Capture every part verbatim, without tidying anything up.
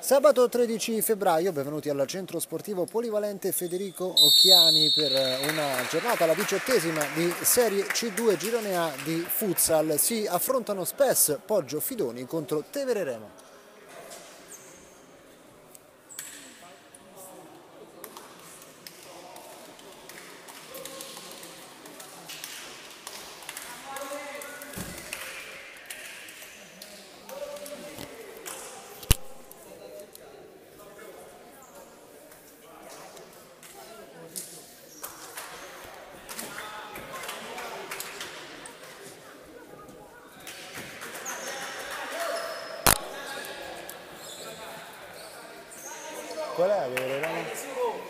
Sabato tredici febbraio, benvenuti al centro sportivo polivalente Federico Occhiani per una giornata, la diciottesima di Serie C due Girone A di Futsal. Si affrontano Spes Poggio Fidoni contro Tevere Remo. Qual è la Tevere Remo?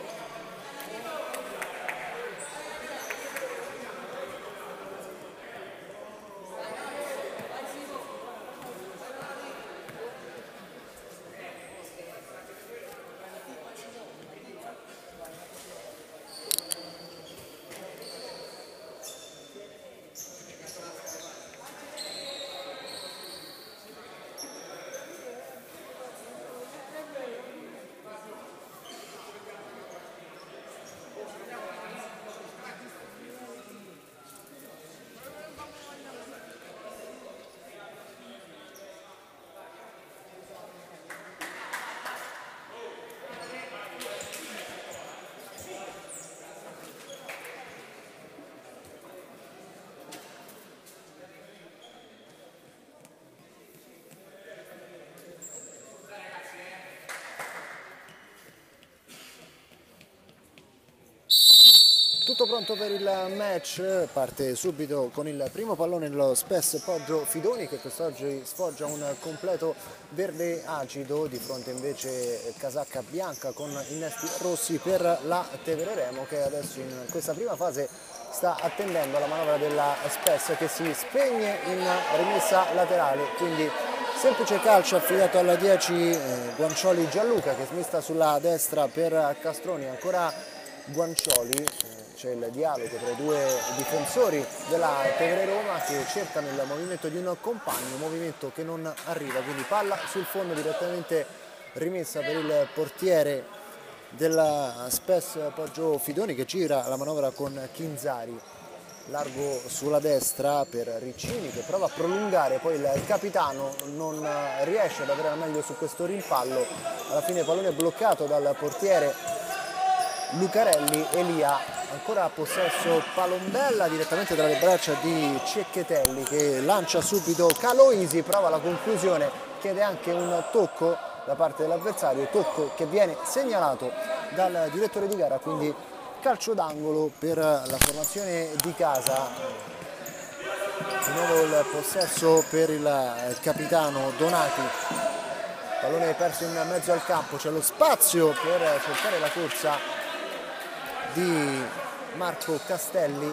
Tutto pronto per il match, parte subito con il primo pallone lo Spes Poggio Fidoni che quest'oggi sfoggia un completo verde acido, di fronte invece casacca bianca con innesti rossi per la Tevere Remo, che adesso in questa prima fase sta attendendo la manovra della Spes che si spegne in rimessa laterale, quindi semplice calcio affidato alla dieci eh, Guancioli Gianluca che smista sulla destra per Castroni, ancora Guancioli. Eh, C'è il dialogo tra i due difensori della Tevere Roma che cercano il movimento di un compagno, movimento che non arriva, quindi palla sul fondo direttamente rimessa per il portiere della Spes Poggio Fidoni che gira la manovra con Chinzari, largo sulla destra per Riccini che prova a prolungare, poi il capitano non riesce ad avere la meglio su questo rimpallo, alla fine il pallone è bloccato dal portiere Lucarelli. Elia ancora a possesso palombella direttamente dalle braccia di Cecchettelli che lancia subito Caloisi, prova la conclusione, chiede anche un tocco da parte dell'avversario, tocco che viene segnalato dal direttore di gara, quindi calcio d'angolo per la formazione di casa. Di nuovo il possesso per il capitano Donati, pallone perso in mezzo al campo, c'è lo spazio per cercare la corsa di Marco Castelli.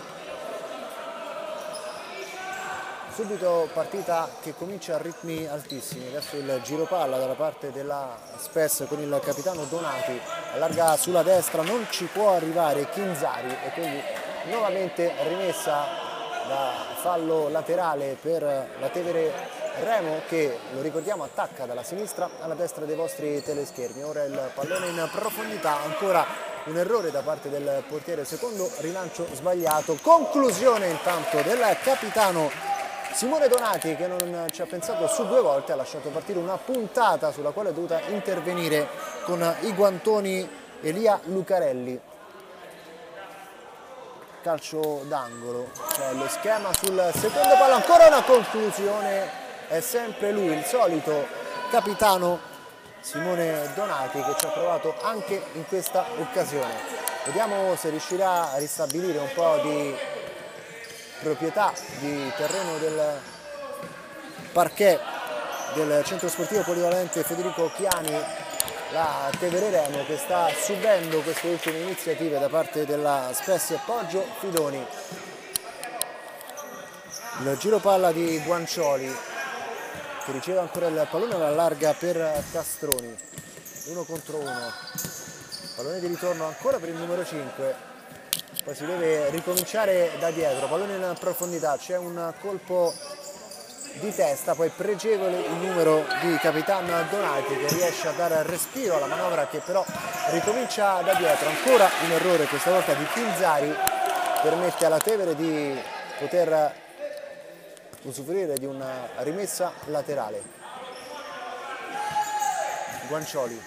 Subito partita che comincia a ritmi altissimi, verso il giro palla dalla parte della Spes con il capitano Donati, allarga sulla destra, non ci può arrivare Chinzari e quindi nuovamente rimessa da fallo laterale per la Tevere Remo che, lo ricordiamo, attacca dalla sinistra alla destra dei vostri teleschermi. Ora il pallone in profondità, ancora un errore da parte del portiere, secondo rilancio sbagliato, conclusione intanto del capitano Simone Donati che non ci ha pensato su due volte, ha lasciato partire una puntata sulla quale è dovuta intervenire con i guantoni Elia Lucarelli. Calcio d'angolo, cioè lo schema sul secondo palo, ancora una conclusione, è sempre lui, il solito capitano Simone Donati che ci ha provato anche in questa occasione. Vediamo se riuscirà a ristabilire un po' di proprietà di terreno del parquet del centro sportivo polivalente Federico Occhiani, la Tevere Remo che sta subendo queste ultime iniziative da parte della Spes Poggio Fidoni. Il giro palla di Guancioli che riceve ancora il pallone alla larga per Castroni, uno contro uno, pallone di ritorno ancora per il numero cinque, poi si deve ricominciare da dietro, pallone in profondità, c'è un colpo di testa, poi pregevole il numero di Capitan Donati che riesce a dare respiro alla manovra, che però ricomincia da dietro. Ancora un errore, questa volta di Chinzari, permette alla Tevere di poter usufruire di una rimessa laterale. Guancioli,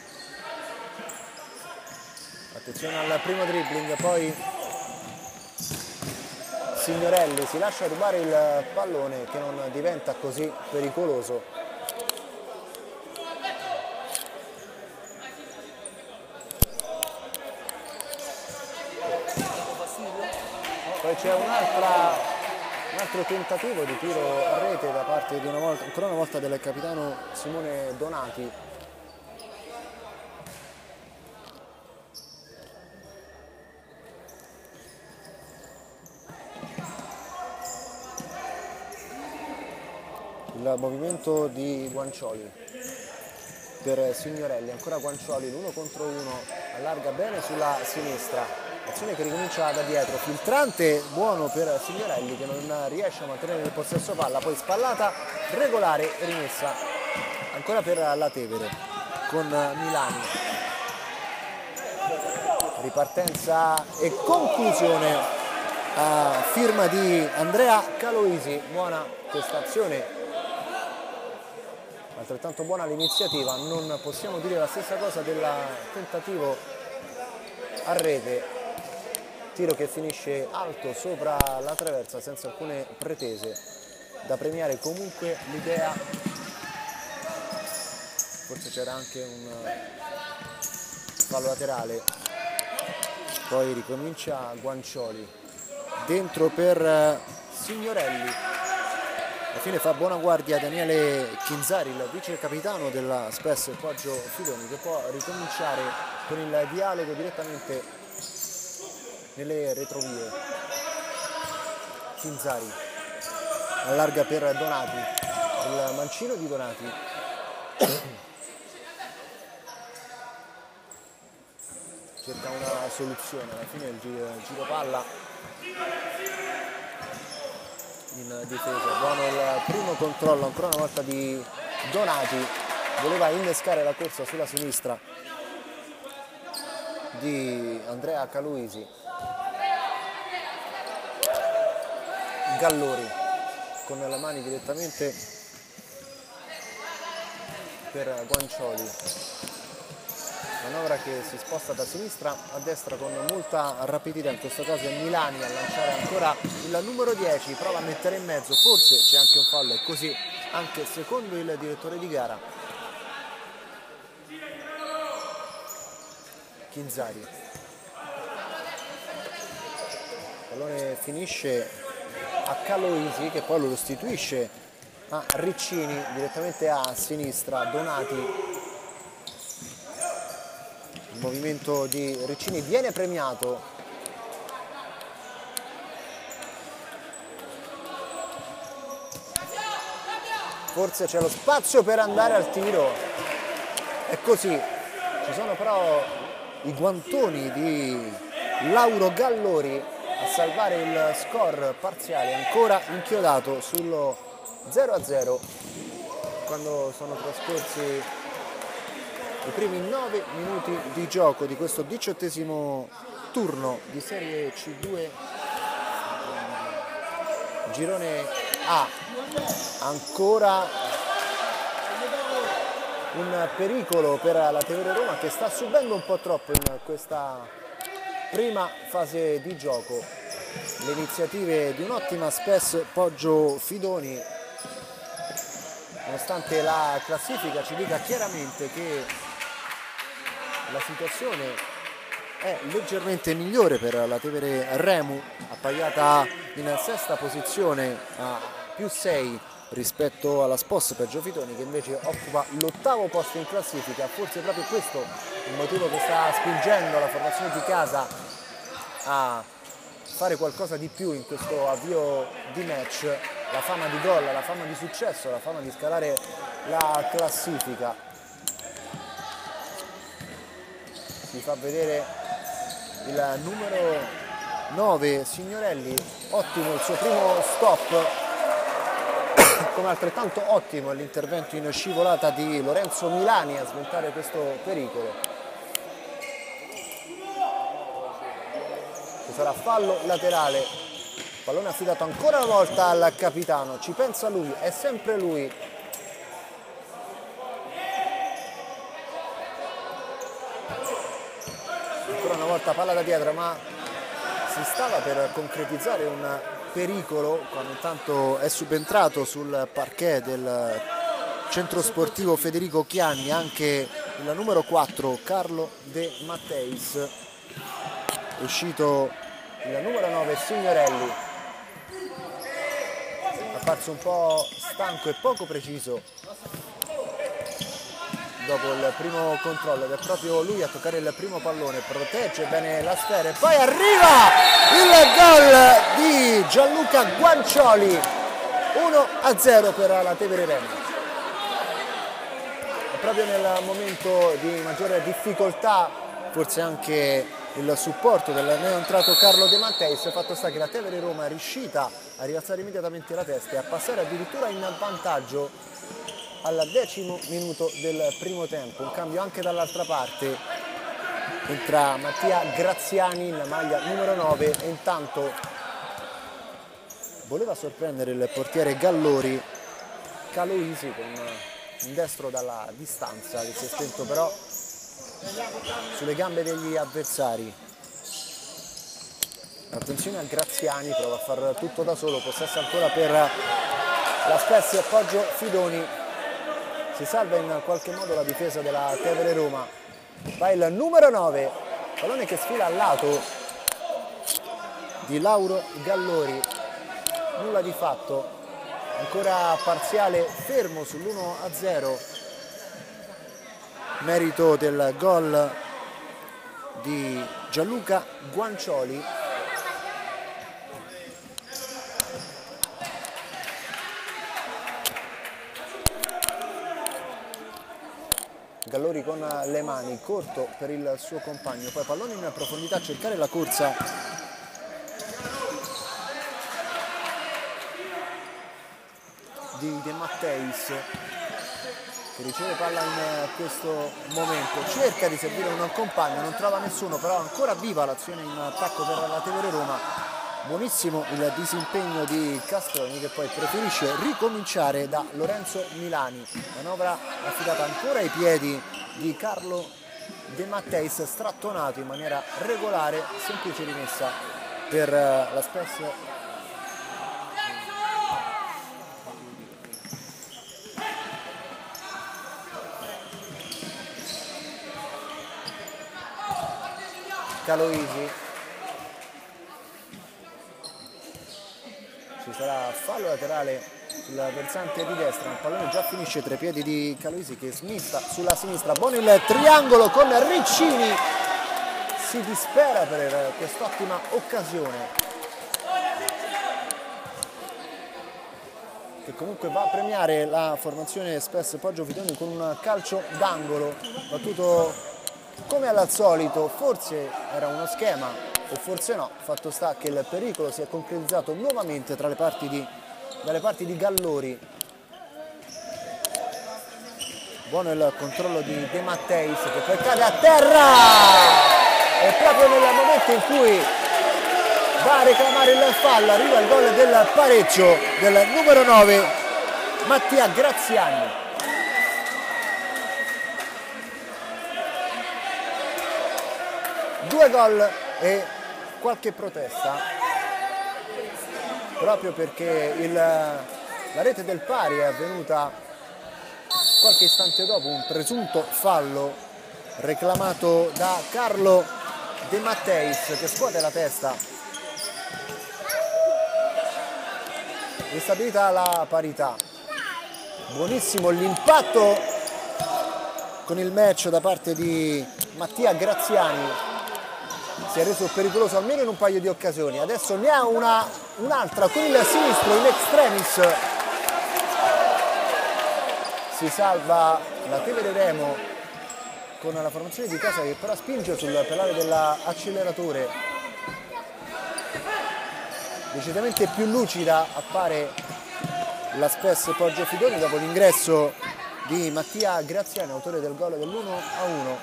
attenzione al primo dribbling, poi Signorelli si lascia rubare il pallone, che non diventa così pericoloso. Poi c'è un'altra un altro tentativo di tiro a rete da parte di una volta, ancora una volta del capitano Simone Donati. Il movimento di Guancioli per Signorelli, ancora Guancioli, l'uno contro uno, allarga bene sulla sinistra, azione che ricomincia da dietro, filtrante buono per Signorelli che non riesce a mantenere il possesso palla, poi spallata regolare e rimessa ancora per la Tevere con Milani. Ripartenza e conclusione a firma di Andrea Caloisi. Buona questa azione, altrettanto buona l'iniziativa. Non possiamo dire la stessa cosa del tentativo a rete, tiro che finisce alto sopra la traversa senza alcune pretese, da premiare comunque l'idea. Forse c'era anche un fallo laterale. Poi ricomincia Guancioli, dentro per Signorelli. Alla fine fa buona guardia Daniele Chinzari, il vice capitano della Spes Poggio Fidoni, che può ricominciare con il dialogo direttamente nelle retrovie. Chinzari allarga per Donati, il mancino di Donati. Cerca una soluzione, alla fine il giro, il giro palla in difesa. Buono il primo controllo ancora una volta di Donati, voleva innescare la corsa sulla sinistra di Andrea Caloisi. Gallori con le mani direttamente per Guancioli, manovra che si sposta da sinistra a destra con molta rapidità. In questo caso è Milani a lanciare ancora il numero dieci, prova a mettere in mezzo, forse c'è anche un fallo, e così anche secondo il direttore di gara. Chinzari, il pallone finisce a Caloisi che poi lo restituisce a Riccini direttamente a sinistra. Donati, il movimento di Riccini viene premiato. Forse c'è lo spazio per andare al tiro, è così. Ci sono però i guantoni di Lauro Gallori a salvare il score parziale, ancora inchiodato sullo zero a zero quando sono trascorsi i primi nove minuti di gioco di questo diciottesimo turno di Serie C due girone A. Ancora un pericolo per la Tevere Roma, che sta subendo un po' troppo in questa prima fase di gioco. Le iniziative di un'ottima Spes Poggio Fidoni, nonostante la classifica ci dica chiaramente che la situazione è leggermente migliore per la Tevere Remu, appaiata in sesta posizione a più sei rispetto alla Spes Poggio Fidoni, che invece occupa l'ottavo posto in classifica. Forse proprio questo il motivo che sta spingendo la formazione di casa a fare qualcosa di più in questo avvio di match. La fama di gol, la fama di successo, la fama di scalare la classifica. Si fa vedere il numero nove Signorelli, ottimo il suo primo stop come altrettanto ottimo l'intervento in scivolata di Lorenzo Milani a sventare questo pericolo. Ci sarà fallo laterale, pallone affidato ancora una volta al capitano, ci pensa lui, è sempre lui. Ancora una volta palla da dietro, ma si stava per concretizzare un pericolo quando intanto è subentrato sul parquet del centro sportivo Federico Chianni anche il numero quattro Carlo De Matteis. È uscito il numero nove Signorelli, apparso un po' stanco e poco preciso dopo il primo controllo, ed è proprio lui a toccare il primo pallone, protegge bene la sfera e poi arriva il gol di Gianluca Guancioli, uno a zero per la Tevere Remo. E proprio nel momento di maggiore difficoltà, forse anche il supporto del neoentrato Carlo De Matteis, fatto sta che la Tevere Roma è riuscita a rialzare immediatamente la testa e a passare addirittura in vantaggio al decimo minuto del primo tempo. Un cambio anche dall'altra parte, entra Mattia Graziani in maglia numero nove e intanto voleva sorprendere il portiere Gallori Caloisi con un destro dalla distanza che si è spento però sulle gambe degli avversari. Attenzione a Graziani, prova a far tutto da solo, possesso ancora per la Spezia, appoggio Fidoni. Si salva in qualche modo la difesa della Tevere Roma. Va il numero nove, pallone che sfila al lato di Lauro Gallori. Nulla di fatto, ancora parziale fermo sull'uno a zero. Merito del gol di Gianluca Guancioli. Gallori con le mani, corto per il suo compagno, poi pallone in profondità a cercare la corsa di De Matteis, che riceve palla in questo momento, cerca di servire un compagno, non trova nessuno, però ancora viva l'azione in attacco per la Tevere Roma. Buonissimo il disimpegno di Castroni, che poi preferisce ricominciare da Lorenzo Milani. Manovra affidata ancora ai piedi di Carlo De Matteis, strattonato in maniera regolare, semplice rimessa per la Spezia. Caloisi. Ci sarà fallo laterale sul versante di destra, il pallone già finisce tra i piedi di Caloisi che smista sulla sinistra. Buono il triangolo con Riccini, si dispera per quest'ottima occasione che comunque va a premiare la formazione Spes Poggio Fidoni con un calcio d'angolo battuto come al solito. Forse era uno schema o forse no, fatto sta che il pericolo si è concretizzato nuovamente tra le parti di, dalle parti di Gallori. Buono il controllo di De Matteis che poi cade a terra, e proprio nel momento in cui va a reclamare il fallo arriva il gol del pareggio del numero nove Mattia Graziani. Due gol e qualche protesta proprio perché il, la rete del pari è avvenuta qualche istante dopo un presunto fallo reclamato da Carlo De Matteis, che scuote la testa. Ristabilita la parità. Buonissimo l'impatto con il match da parte di Mattia Graziani, si è reso pericoloso almeno in un paio di occasioni, adesso ne ha una, un'altra con il sinistro in extremis. Si salva la Tevere Remo con la formazione di casa che però spinge sul pedale dell'acceleratore. Decisamente più lucida appare la Spes Poggio Fidoni dopo l'ingresso di Mattia Graziani, autore del gol dell'uno a uno.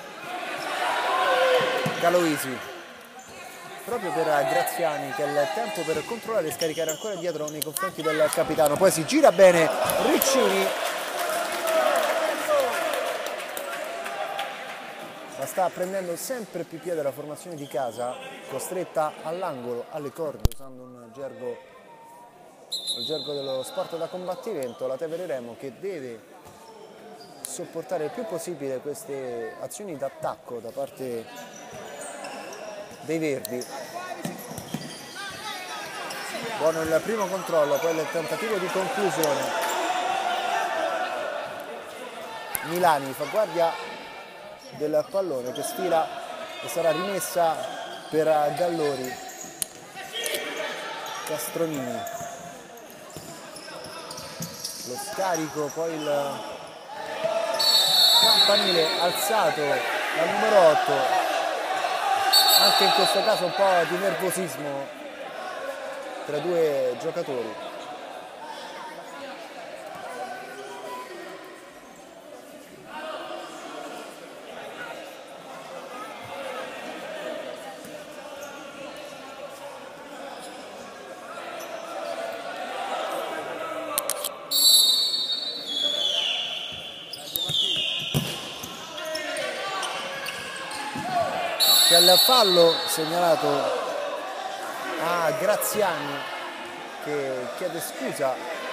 Caloisi, proprio per Graziani, che è il tempo per controllare e scaricare ancora dietro nei confronti del capitano. Poi si gira bene Riccini, ma sta prendendo sempre più piede la formazione di casa, costretta all'angolo, alle corde, usando un gergo, il gergo dello sport da combattimento. La Tevere Remo che deve sopportare il più possibile queste azioni d'attacco da parte dei Verdi. Buono il primo controllo, poi il tentativo di conclusione. Milani fa guardia del pallone che sfila e sarà rimessa per Gallori. Castronini, lo scarico, poi il campanile alzato dal numero otto, anche in questo caso un po' di nervosismo tra i due giocatori. C'è il fallo segnalato a Graziani, che chiede scusa.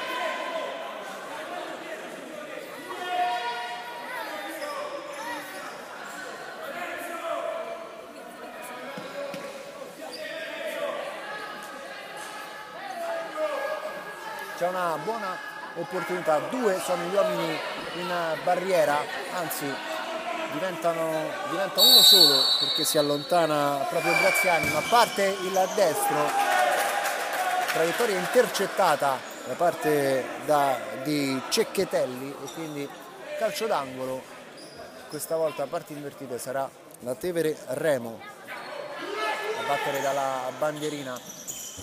C'è una buona opportunità, due sono gli uomini in barriera, anzi Diventano, diventa uno solo perché si allontana proprio Graziani, ma parte il destro, traiettoria intercettata da parte da, di Cecchettelli, e quindi calcio d'angolo. Questa volta a parti invertite sarà la Tevere Remo a battere dalla bandierina.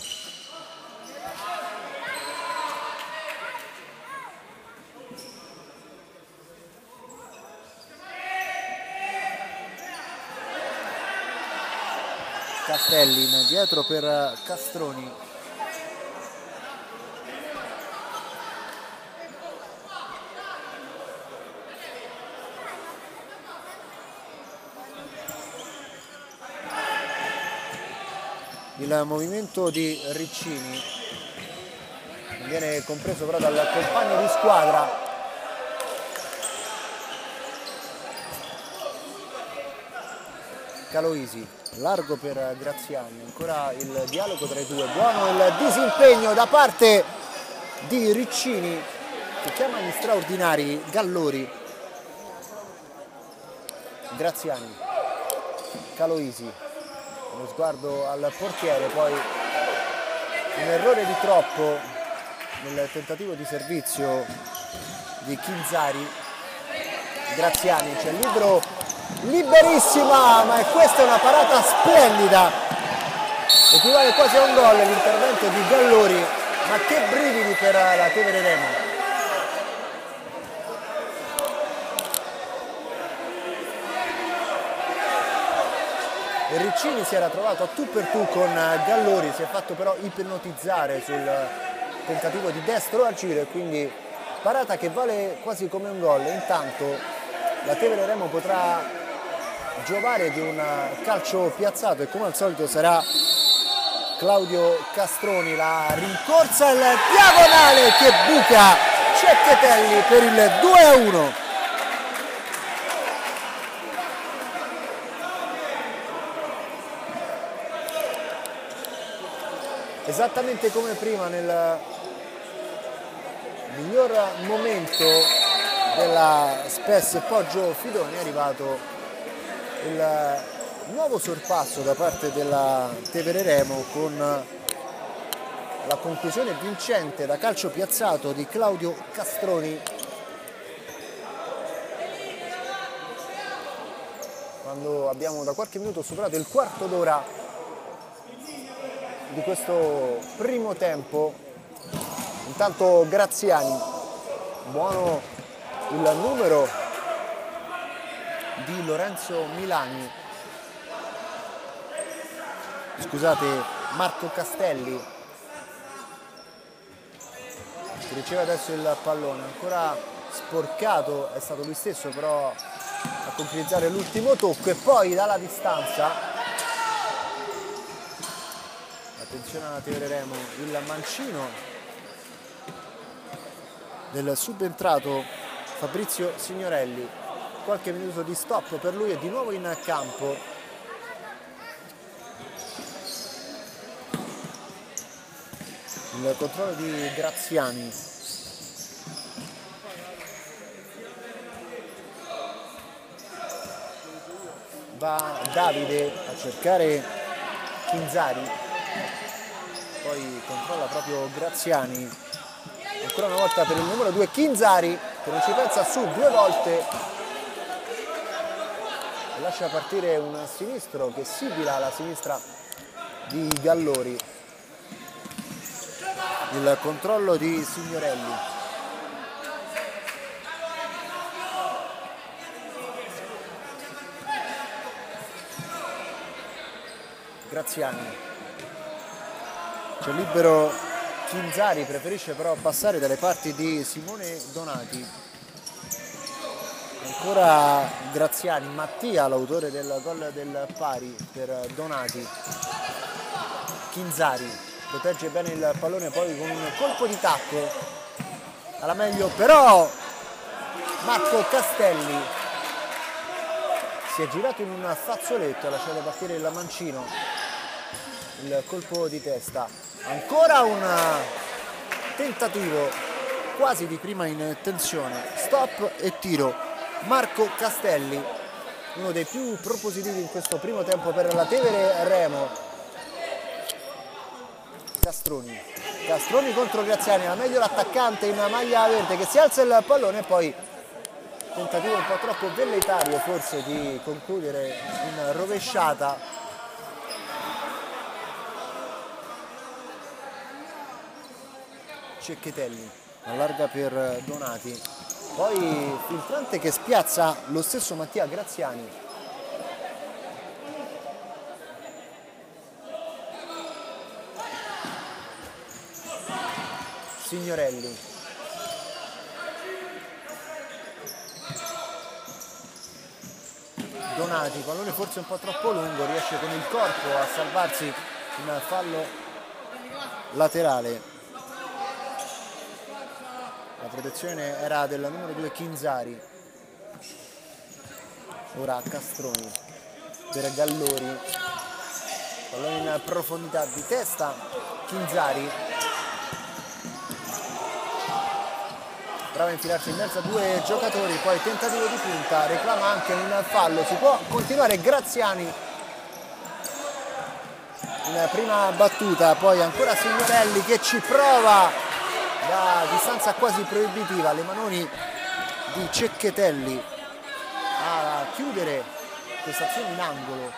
Castellin dietro per Castroni. Il movimento di Riccini viene compreso però dal compagno di squadra. Caloisi, largo per Graziani, ancora il dialogo tra i due, buono il disimpegno da parte di Riccini che chiama gli straordinari Gallori. Graziani, Caloisi, uno sguardo al portiere, poi un errore di troppo nel tentativo di servizio di Chinzari. Graziani, c'è il libero, liberissima, ma questa è una parata splendida, equivale quasi a un gol l'intervento di Gallori, ma che brividi per la Tevere Remo. E Riccini si era trovato a tu per tu con Gallori, si è fatto però ipnotizzare sul tentativo di destro al giro, e quindi parata che vale quasi come un gol. Intanto la Tevere Remo potrà giovare di un calcio piazzato e come al solito sarà Claudio Castroni. La rincorsa, il diagonale che buca Cecchettelli per il due a uno. Esattamente come prima, nel miglior momento della Spes Poggio Fidoni, è arrivato il nuovo sorpasso da parte della Tevere Remo con la conclusione vincente da calcio piazzato di Claudio Castroni, quando abbiamo da qualche minuto superato il quarto d'ora di questo primo tempo. Intanto Graziani, buono il numero di Lorenzo Milani, scusate, Marco Castelli, che riceve adesso il pallone, ancora sporcato, è stato lui stesso però a concretizzare l'ultimo tocco, e poi dalla distanza, attenzione alla Tevere Remo, il mancino del subentrato Fabrizio Signorelli, qualche minuto di stop per lui e di nuovo in campo il controllo di Graziani. Va Davide a cercare Chinzari, poi controlla proprio Graziani, ancora una volta per il numero due Chinzari, che non ci pensa su due volte, lascia partire un sinistro che sibila la sinistra di Gallori. Il controllo di Signorelli, Graziani, c'è libero Chinzari, preferisce però passare dalle parti di Simone Donati. Ancora Graziani, Mattia l'autore del gol del pari per Donati. Chinzari protegge bene il pallone, poi con un colpo di tacco alla meglio, però Marco Castelli si è girato in un fazzoletto, ha lasciato partire il mancino, il colpo di testa. Ancora un tentativo quasi di prima intenzione, stop e tiro. Marco Castelli, uno dei più propositivi in questo primo tempo per la Tevere Remo. Castroni, Castroni contro Graziani, la meglio l'attaccante in maglia verde che si alza il pallone e poi tentativo un po' troppo velleitario forse di concludere in rovesciata. Cecchettelli allarga per Donati, poi filtrante che spiazza lo stesso Mattia Graziani. Signorelli, Donati, pallone forse un po' troppo lungo, riesce con il corpo a salvarsi in fallo laterale. La protezione era del numero due Chinzari. Ora Castroni per Gallori, pallone in profondità di testa, Chinzari prova a infilarsi in mezzo a due giocatori, poi tentativo di punta, reclama anche un fallo, si può continuare. Graziani in prima battuta, poi ancora Signorelli che ci prova da distanza quasi proibitiva, le manoni di Cecchettelli a chiudere questa azione in angolo.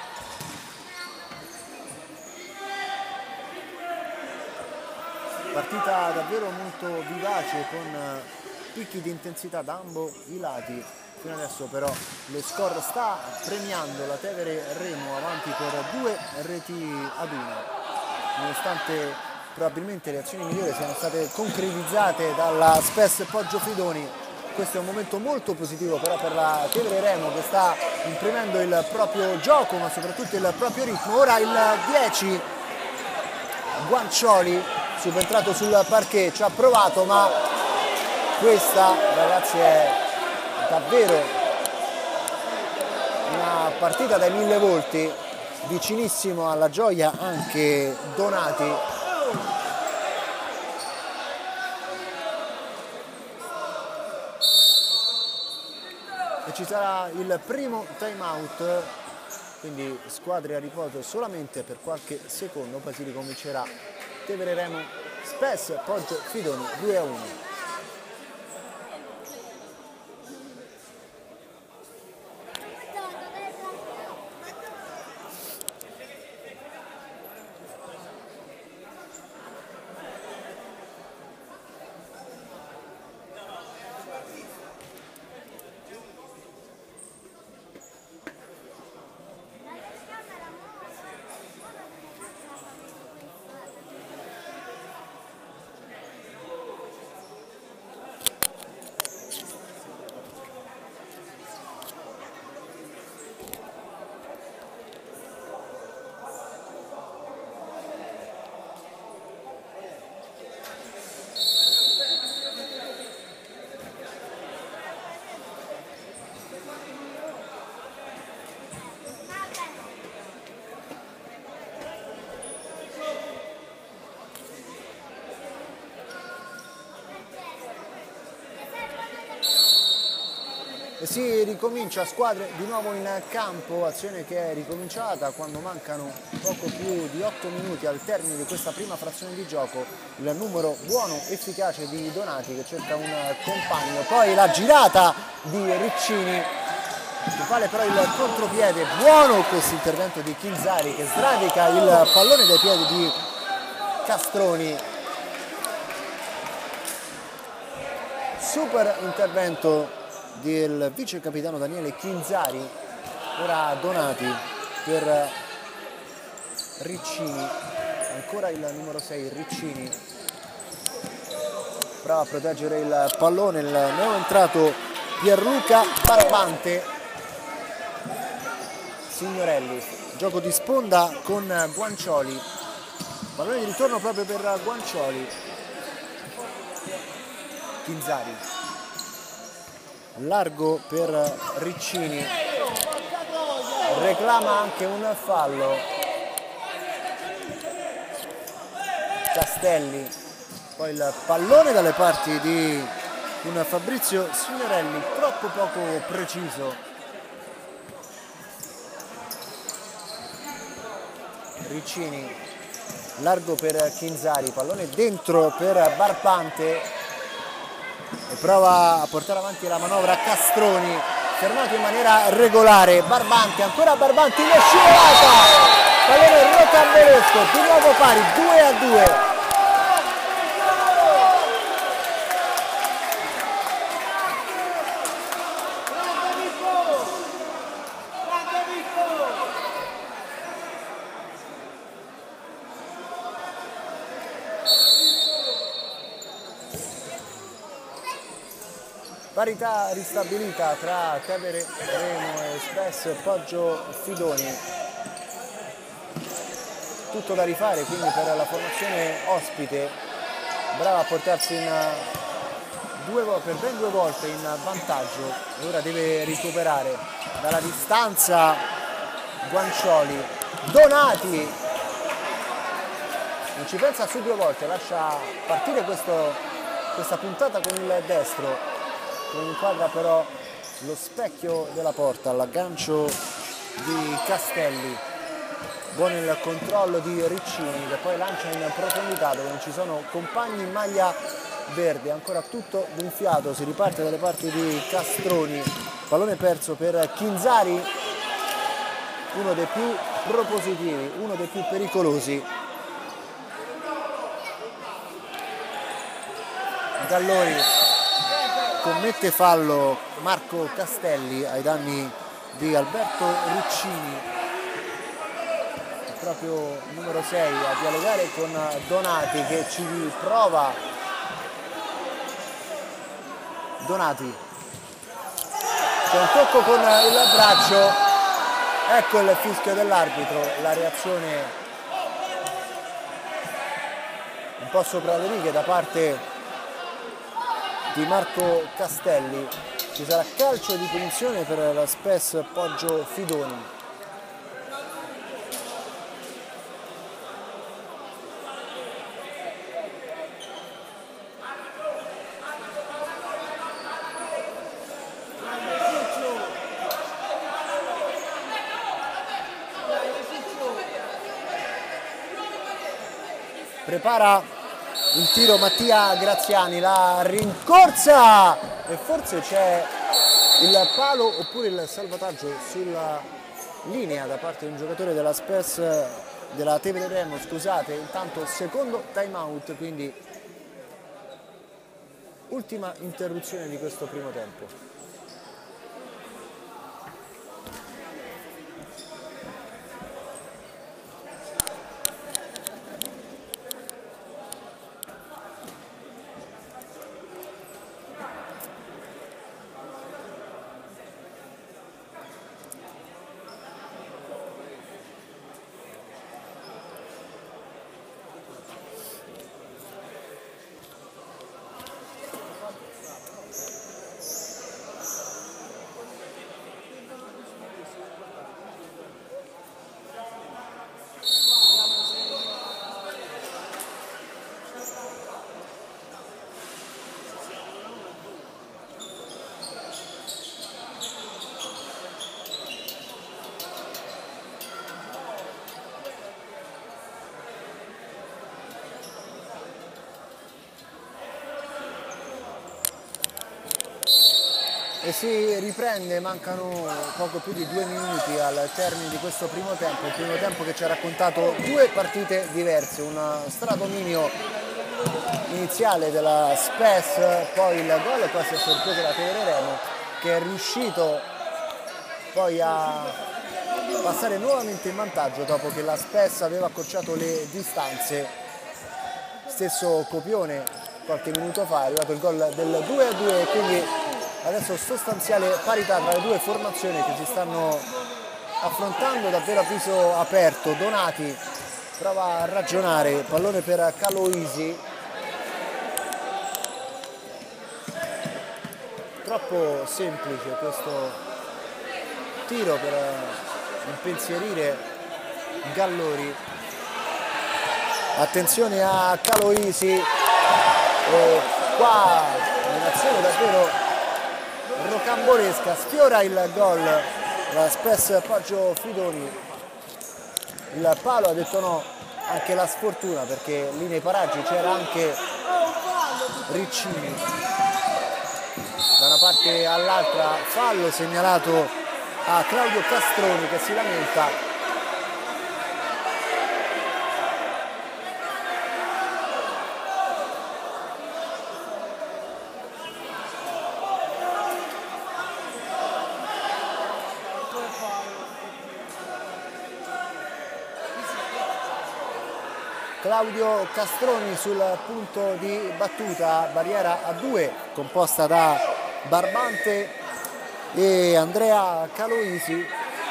Partita davvero molto vivace con picchi di intensità da ambo i lati. Fino adesso però lo score sta premiando la Tevere Remo avanti per due reti ad una, nonostante probabilmente le azioni migliori siano state concretizzate dalla Spes Poggio Fidoni. Questo è un momento molto positivo però per la Tevere Remo, che sta imprimendo il proprio gioco ma soprattutto il proprio ritmo. Ora il dieci Guancioli, subentrato sul parquet, ci ha provato, ma questa, ragazzi, è davvero una partita dai mille volti, vicinissimo alla gioia anche Donati. E ci sarà il primo time out, quindi squadre a riposo solamente per qualche secondo, poi si ricomincerà. Tevere Remo Spes Poggio Fidoni due a uno. si ricomincia, squadre di nuovo in campo, azione che è ricominciata quando mancano poco più di otto minuti al termine di questa prima frazione di gioco. Il numero buono, efficace di Donati che cerca un compagno, poi la girata di Riccini che vale però il contropiede. Buono questo intervento di Chinzari che sradica il pallone dai piedi di Castroni. Super intervento del vice capitano Daniele Chinzari. Ora Donati per Riccini, ancora il numero sei Riccini, prova a proteggere il pallone il neoentrato Pierluca Barbante. Signorelli, gioco di sponda con Guancioli, pallone di ritorno proprio per Guancioli. Chinzari, largo per Riccini, reclama anche un fallo. Castelli, poi il pallone dalle parti di un Fabrizio Signorelli troppo poco preciso. Riccini, largo per Chinzari, pallone dentro per Barbante e prova a portare avanti la manovra Castroni, fermato in maniera regolare. Barbante, ancora Barbante in scivolata, pallone rocambolesco, di nuovo pari, due a due. Parità ristabilita tra Tevere Remo e Spes Poggio Fidoni. Tutto da rifare quindi per la formazione ospite, brava a portarsi in due, per ben due volte in vantaggio e ora deve recuperare dalla distanza. Guancioli, Donati non ci pensa su due volte, lascia partire questo, questa puntata con il destro. Non inquadra però lo specchio della porta, l'aggancio di Castelli. Buono il controllo di Riccini che poi lancia in profondità dove non ci sono compagni in maglia verde. Ancora tutto gonfiato, si riparte dalle parti di Castroni. Pallone perso per Chinzari, uno dei più propositivi, uno dei più pericolosi. Gallori commette fallo Marco Castelli ai danni di Alberto Riccini. È proprio il numero sei a dialogare con Donati che ci prova. Donati, c'è un tocco con il braccio, ecco il fischio dell'arbitro, la reazione un po' sopra le righe da parte di Marco Castelli. Ci sarà calcio di punizione per la Spes Poggio Fidoni. Prepara il tiro Mattia Graziani, la rincorsa e forse c'è il palo oppure il salvataggio sulla linea da parte di un giocatore della Spes, della Tevere Remo, scusate. Intanto secondo time out, quindi ultima interruzione di questo primo tempo. che si riprende, mancano poco più di due minuti al termine di questo primo tempo, il primo tempo che ci ha raccontato due partite diverse, un stradominio iniziale della Spes, poi il gol quasi a sorpresa da Tevere Remo, che è riuscito poi a passare nuovamente in vantaggio dopo che la Spes aveva accorciato le distanze. Stesso copione qualche minuto fa, è arrivato il gol del due a due, quindi adesso sostanziale parità tra le due formazioni che si stanno affrontando davvero a viso aperto. Donati prova a ragionare, pallone per Caloisi, troppo semplice questo tiro per impensierire Gallori. Attenzione a Caloisi, e qua un'azione davvero rocambolesca, sfiora il gol la Spes Poggio Fidoni, il palo ha detto no, anche la sfortuna perché lì nei paraggi c'era anche Riccini. Da una parte all'altra fallo segnalato a Claudio Castroni che si lamenta. Claudio Castroni sul punto di battuta, barriera a due composta da Barbante e Andrea Caloisi.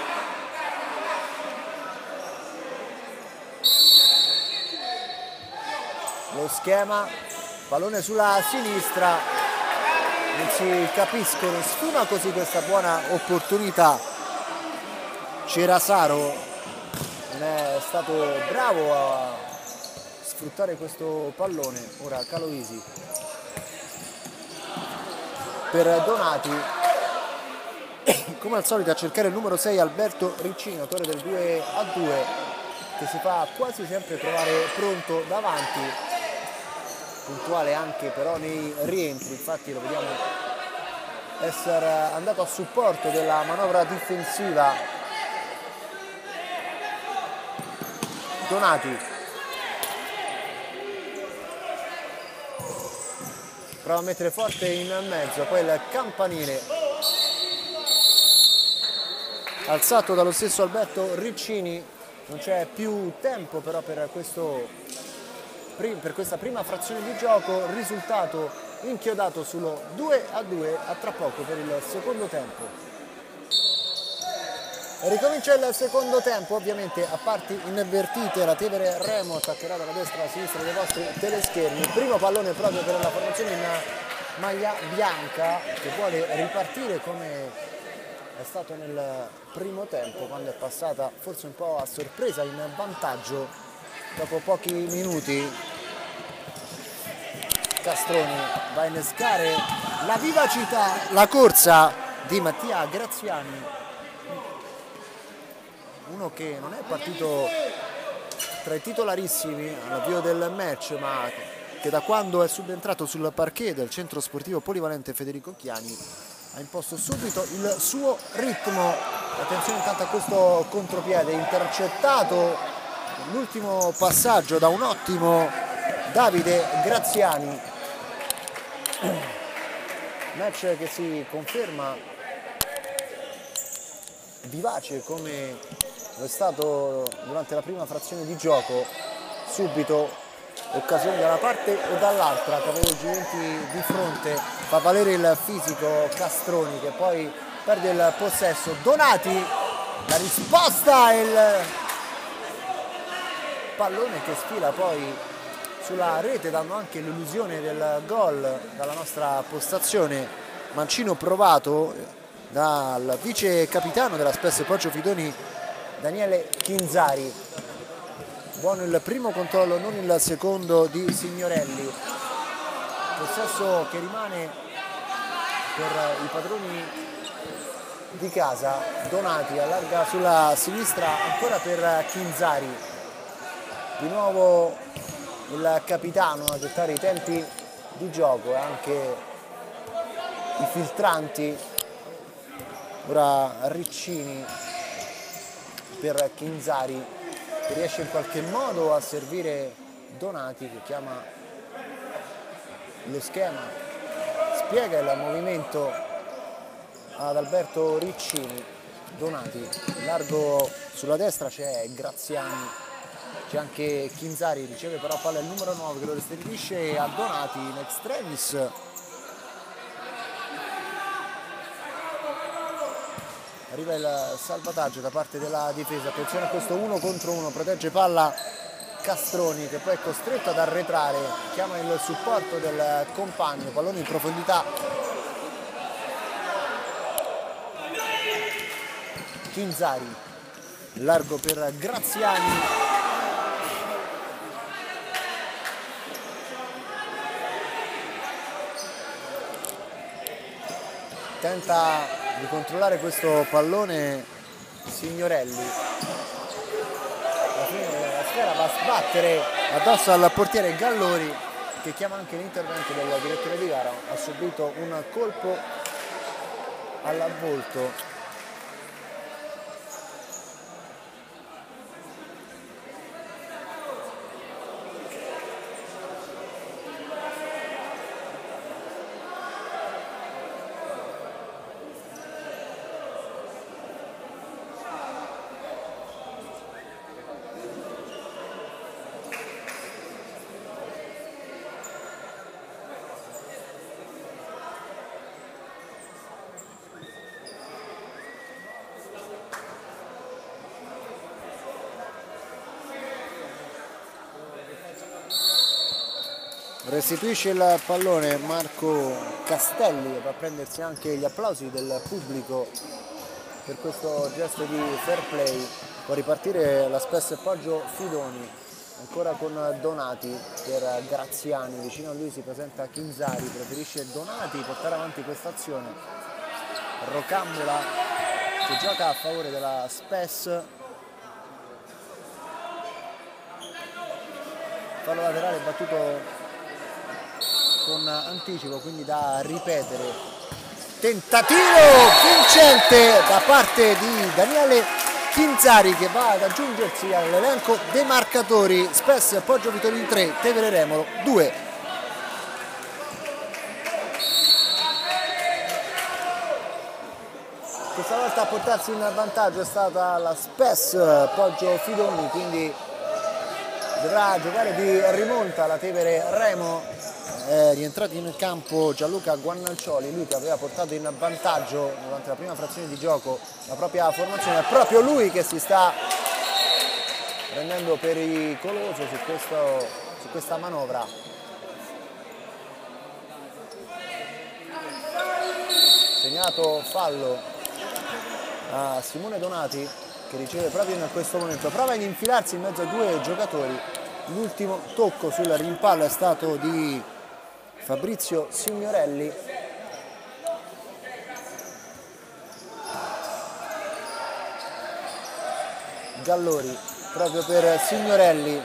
Lo schema, pallone sulla sinistra, non si capiscono, sfuma così questa buona opportunità. Cerasaro non è stato bravo a sfruttare questo pallone. Ora Caloisi per Donati, come al solito a cercare il numero sei Alberto Riccini, autore del due a due, che si fa quasi sempre trovare pronto davanti, puntuale anche però nei rientri, infatti lo vediamo essere andato a supporto della manovra difensiva. Donati prova a mettere forte in mezzo, poi il campanile alzato dallo stesso Alberto Riccini. Non c'è più tempo però per, questo, per questa prima frazione di gioco, risultato inchiodato sullo due a due, a tra poco per il secondo tempo. Ricomincia il secondo tempo, ovviamente a parti invertite, la Tevere Remo attaccherà dalla destra alla sinistra dei vostri teleschermi. Primo pallone proprio per la formazione in maglia bianca, che vuole ripartire come è stato nel primo tempo, quando è passata forse un po' a sorpresa in vantaggio dopo pochi minuti. Castroni va a innescare la vivacità, la corsa di Mattia Graziani, uno che non è partito tra i titolarissimi all'avvio del match, ma che da quando è subentrato sul parquet del centro sportivo polivalente Federico Chiani ha imposto subito il suo ritmo. Attenzione intanto a questo contropiede intercettato, l'ultimo passaggio da un ottimo Davide Graziani. Match che si conferma vivace come è stato durante la prima frazione di gioco. Subito occasioni da una parte o dall'altra, capovolgimenti di fronte, fa valere il fisico Castroni che poi perde il possesso. Donati, la risposta e il pallone che sfila poi sulla rete, dando anche l'illusione del gol dalla nostra postazione. Mancino provato dal vice capitano della Spes Poggio Fidoni Daniele Chinzari. Buono il primo controllo, non il secondo di Signorelli. Possesso che rimane per i padroni di casa. Donati allarga sulla sinistra ancora per Chinzari. Di nuovo il capitano a dettare i tempi di gioco e anche i filtranti Ora Riccini per Chinzari, che riesce in qualche modo a servire Donati, che chiama lo schema, spiega il movimento ad Alberto Riccini. Donati, largo sulla destra c'è Graziani, c'è anche Chinzari, riceve però palla il numero nove che lo restituisce a Donati in extremis. Arriva il salvataggio da parte della difesa, attenzione a questo uno contro uno, protegge palla Castroni che poi è costretto ad arretrare, chiama il supporto del compagno, pallone in profondità. Chinzari, largo per Graziani. Tenta di controllare questo pallone Signorelli. Alla fine la sfera va a sbattere addosso al portiere Gallori, che chiama anche l'intervento del direttore di gara. Ha subito un colpo al volto. Restituisce il pallone Marco Castelli, va a prendersi anche gli applausi del pubblico per questo gesto di fair play. Può ripartire la Spes Poggio Fidoni, ancora con Donati per Graziani, vicino a lui si presenta Chinzari, preferisce Donati portare avanti questa azione. Rocambola che gioca a favore della Spes, fallo laterale battuto con anticipo, quindi da ripetere. Tentativo vincente da parte di Daniele Chinzari, che va ad aggiungersi all'elenco dei marcatori. Spes Poggio Fidoni tre, Tevere Remolo due. Questa volta a portarsi in vantaggio è stata la Spes Poggio Fidoni, quindi dovrà giocare di rimonta la Tevere Remo. È rientrato in campo Gianluca Guannalcioli, lui che aveva portato in vantaggio durante la prima frazione di gioco la propria formazione. È proprio lui che si sta rendendo pericoloso su, questo, su questa manovra. Segnato fallo a Simone Donati, che riceve proprio in questo momento, prova ad infilarsi in mezzo a due giocatori. L'ultimo tocco sul rimpallo è stato di Fabrizio Signorelli. Gallori proprio per Signorelli.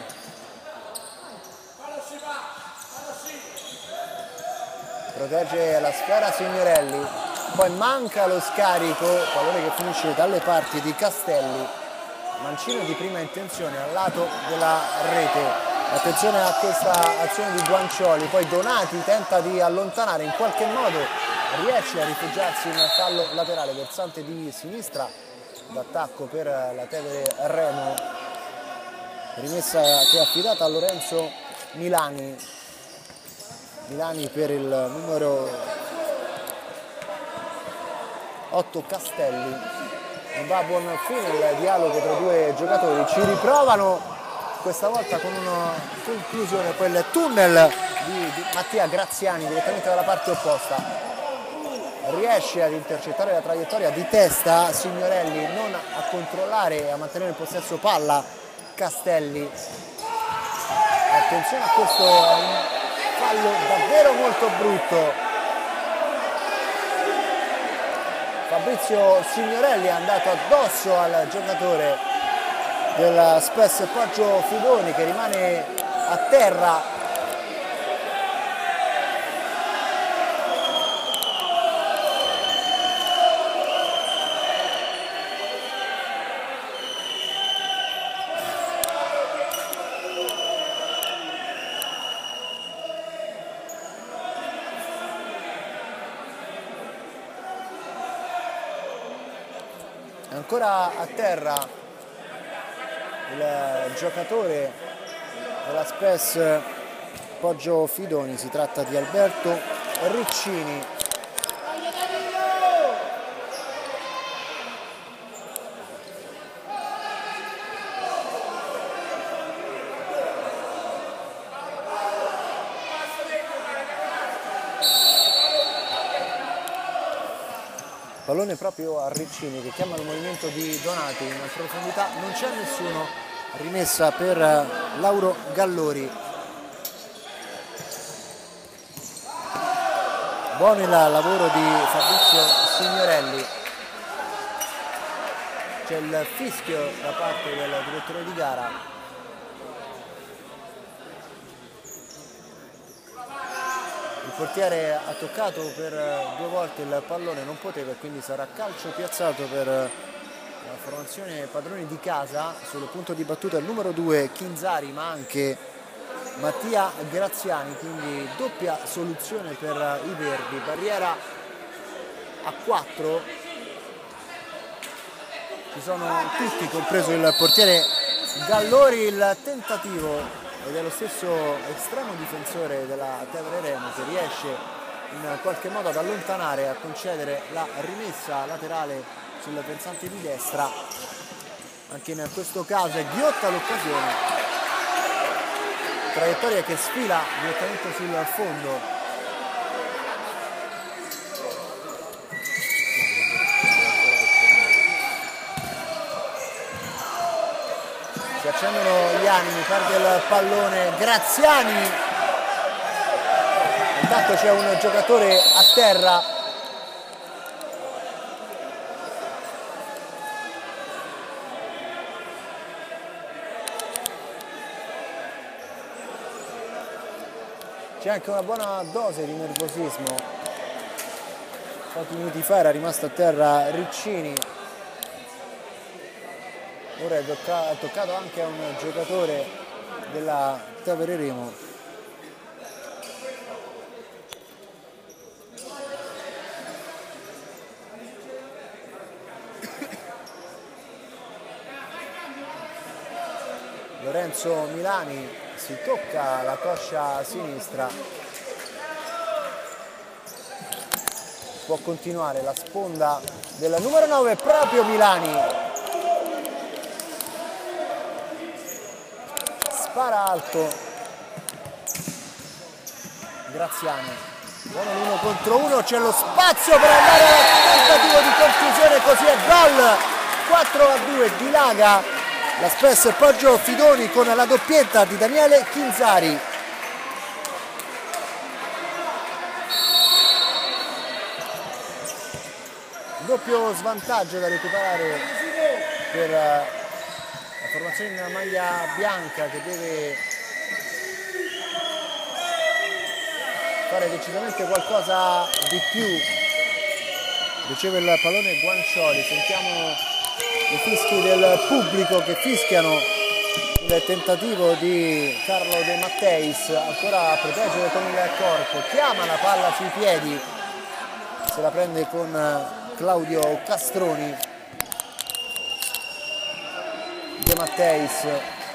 Protegge la sfera Signorelli, poi manca lo scarico, pallone che finisce dalle parti di Castelli. Mancino di prima intenzione al lato della rete. Attenzione a questa azione di Guancioli, poi Donati tenta di allontanare, in qualche modo riesce a rifugiarsi in fallo laterale, versante di sinistra d'attacco per la Tevere Remo, rimessa che è affidata a Lorenzo Milani. Milani per il numero otto Castelli. Non va a buon fine il dialogo tra i due giocatori, ci riprovano questa volta con una conclusione, quel tunnel di, di Mattia Graziani direttamente dalla parte opposta. Riesce ad intercettare la traiettoria di testa Signorelli, non a controllare e a mantenere il possesso palla Castelli. Attenzione a questo, è un fallo davvero molto brutto. Fabrizio Signorelli è andato addosso al giocatore della Spes Poggio Fidoni, che rimane a terra. Ancora a terra il giocatore della Spes Poggio Fidoni, si tratta di Alberto Riccini. Pallone proprio a Riccini che chiama il movimento di Donati in profondità, non c'è nessuno, rimessa per Lauro Gallori. Buono il lavoro di Fabrizio Signorelli, c'è il fischio da parte del direttore di gara. Il portiere ha toccato per due volte il pallone, non poteva, e quindi sarà calcio piazzato per la formazione padroni di casa. Sul punto di battuta il numero due Chinzari, ma anche Mattia Graziani, quindi doppia soluzione per i verdi. Barriera a quattro, ci sono tutti, compreso il portiere Gallori. Il tentativo ed è lo stesso estremo difensore della Tevere Remo che riesce in qualche modo ad allontanare e a concedere la rimessa laterale sul versante di destra. Anche in questo caso è ghiotta l'occasione, traiettoria che sfila direttamente sul fondo. Si accendono gli animi, perde il pallone Graziani, intanto c'è un giocatore a terra. C'è anche una buona dose di nervosismo, pochi minuti fa era rimasto a terra Riccini. Ora è toccato anche a un giocatore della Tevere Remo. Lorenzo Milani si tocca la coscia sinistra. Può continuare la sponda del numero nove, proprio Milani. Spara alto Graziani, buono l'uno contro uno, c'è lo spazio per andare al tentativo di conclusione, così è gol. Quattro a due, dilaga la Spes Poggio Fidoni con la doppietta di Daniele Chinzari. Doppio svantaggio da recuperare per la formazione in maglia bianca, che deve fare decisamente qualcosa di più. Riceve il pallone Guancioli, sentiamo i fischi del pubblico che fischiano il tentativo di Carlo De Matteis, ancora a proteggere con il corpo, chiama la palla sui piedi, se la prende con Claudio Castroni. De Matteis,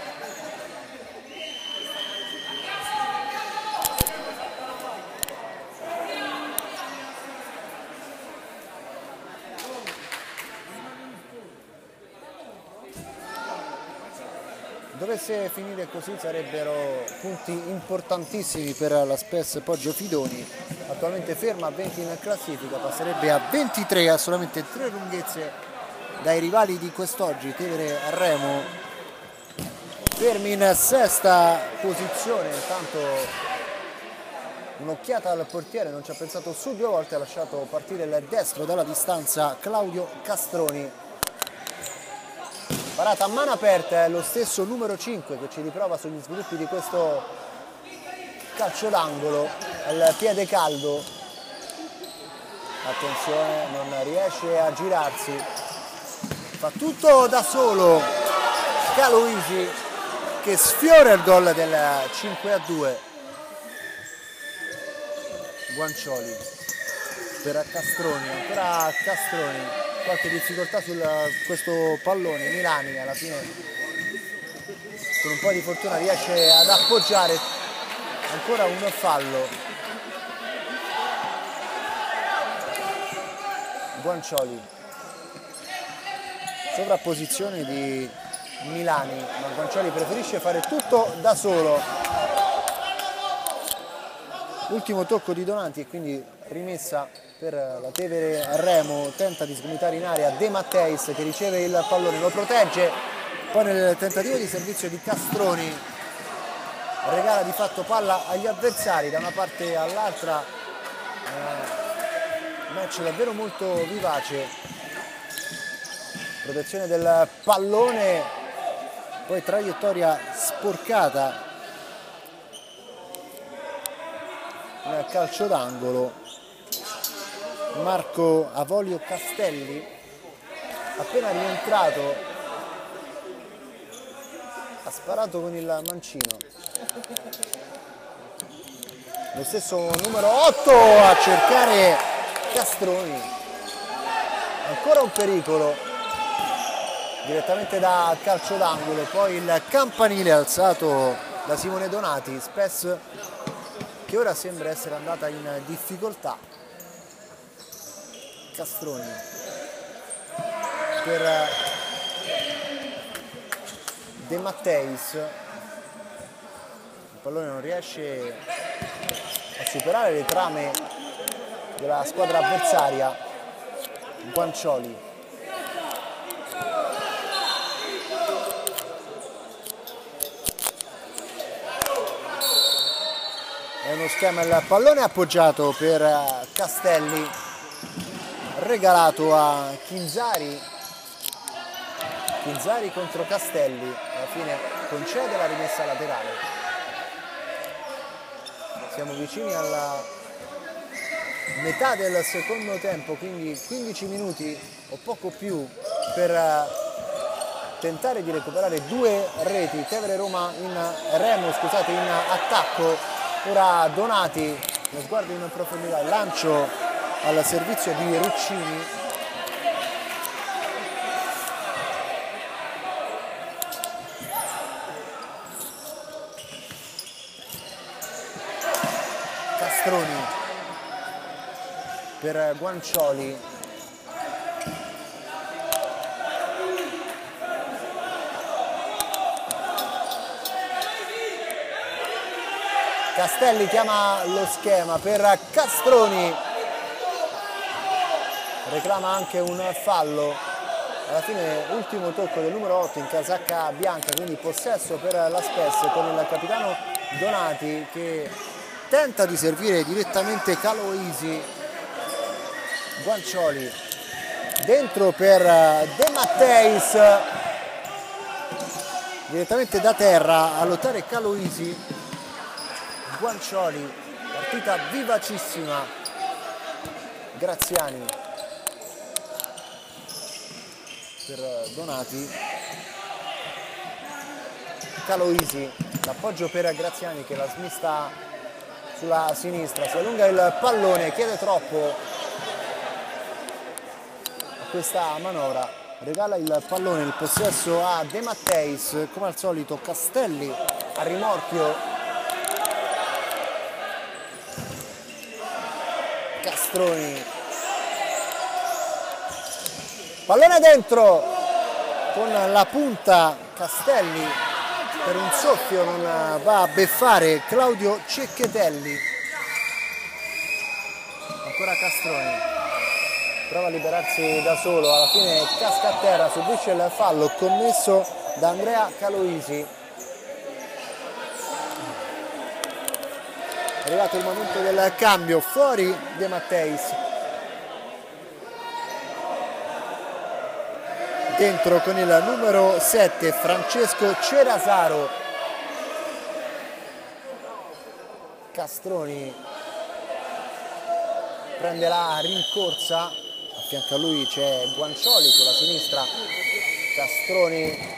dovesse finire così sarebbero punti importantissimi per la Spes Poggio Fidoni, attualmente ferma a venti in classifica, passerebbe a ventitré, a solamente tre lunghezze dai rivali di quest'oggi. Tevere Remo fermi in sesta posizione. Intanto un'occhiata al portiere, non ci ha pensato su due volte, ha lasciato partire il destro dalla distanza Claudio Castroni. Parata a mano aperta, è lo stesso numero cinque che ci riprova sugli sviluppi di questo calcio d'angolo, al piede caldo. Attenzione, non riesce a girarsi, fa tutto da solo Caloisi, che sfiora il gol del cinque a due. Guancioli per Castroni, ancora Castroni, qualche difficoltà su questo pallone. Milani alla fine con un po' di fortuna riesce ad appoggiare. Ancora un fallo. Guancioli, sovrapposizione di Milani, ma Guancioli preferisce fare tutto da solo. Ultimo tocco di Donati e quindi rimessa per la Tevere Remo. Tenta di sgomitare in area De Matteis che riceve il pallone, lo protegge, poi nel tentativo di servizio di Castroni regala di fatto palla agli avversari. Da una parte all'altra eh, match davvero molto vivace, protezione del pallone, poi traiettoria sporcata, un calcio d'angolo. Marco Avolio Castelli, appena rientrato, ha sparato con il mancino. Lo stesso numero otto a cercare Castroni, ancora un pericolo direttamente da calcio d'angolo. Poi il campanile alzato da Simone Donati, Spes che ora sembra essere andata in difficoltà. Castroni per De Matteis, il pallone non riesce a superare le trame della squadra avversaria. Guancioli, è uno schema, il pallone appoggiato per Castelli, regalato a Chinzari. Chinzari contro Castelli, alla fine concede la rimessa laterale. Siamo vicini alla metà del secondo tempo, quindi quindici minuti o poco più per tentare di recuperare due reti. Tevere Roma in Remo, scusate, in attacco. Ora Donati, lo sguardo in profondità, il lancio al servizio di Ruccini. Castroni per Guancioli, Castelli chiama lo schema per Castroni, reclama anche un fallo. Alla fine ultimo tocco del numero otto in casacca bianca, quindi possesso per la Spes con il capitano Donati che tenta di servire direttamente Caloisi. Guancioli dentro per De Matteis, direttamente da terra a lottare Caloisi. Guancioli, partita vivacissima. Graziani per Donati, Caloisi, l'appoggio per Graziani che la smista sulla sinistra, si allunga il pallone, chiede troppo a questa manovra, regala il pallone, il possesso a De Matteis, come al solito Castelli a rimorchio. Castroni, pallone dentro con la punta. Castelli per un soffio non va a beffare Claudio Cecchettelli. Ancora Castroni, prova a liberarsi da solo, alla fine casca a terra, subisce il fallo commesso da Andrea Caloisi. È arrivato il momento del cambio, fuori De Matteis, dentro con il numero sette Francesco Cerasaro. Castroni prende la rincorsa, a fianco a lui c'è Guancioli sulla sinistra. Castroni